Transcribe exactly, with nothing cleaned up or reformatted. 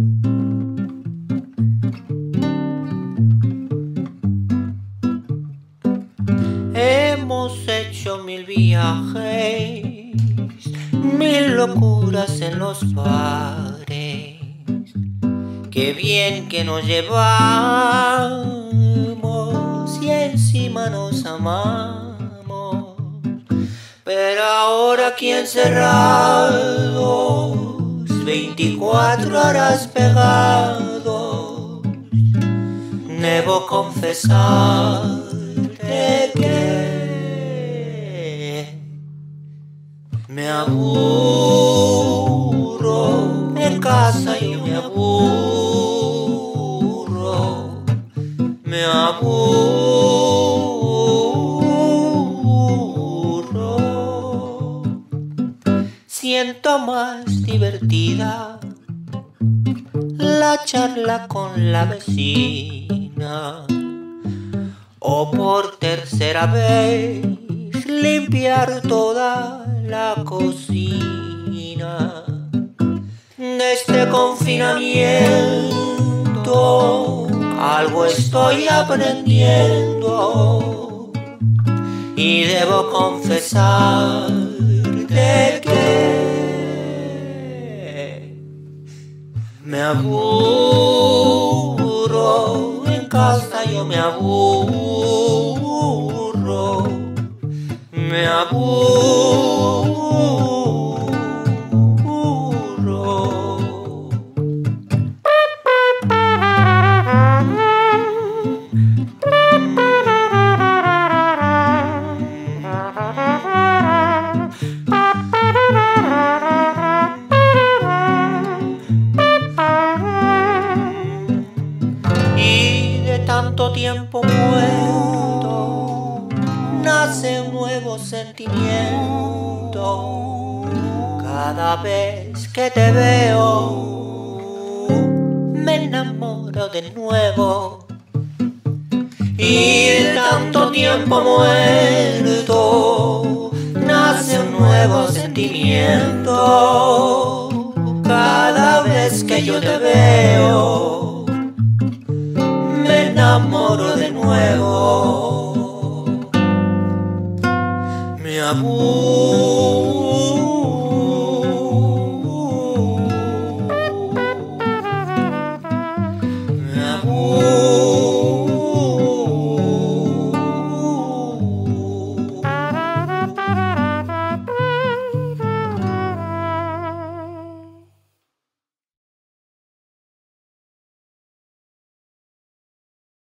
Hemos hecho mil viajes, mil locuras en los bares. Qué bien que nos llevamos y encima nos amamos. Pero ahora aquí encerrados, veinticuatro horas pegados, debo confesarte que me aburro en casa, yo me aburro, me aburro. Siento más divertida la charla con la vecina, o por tercera vez limpiar toda la cocina. De este confinamiento algo estoy aprendiendo y debo confesarte que me aburro en casa, yo me aburro, me aburro. Y de tanto tiempo muerto nace un nuevo sentimiento. Cada vez que te veo me enamoro de nuevo. Y de tanto tiempo muerto nace un nuevo sentimiento. Cada vez que yo te veo me enamoro de nuevo. Me aburro.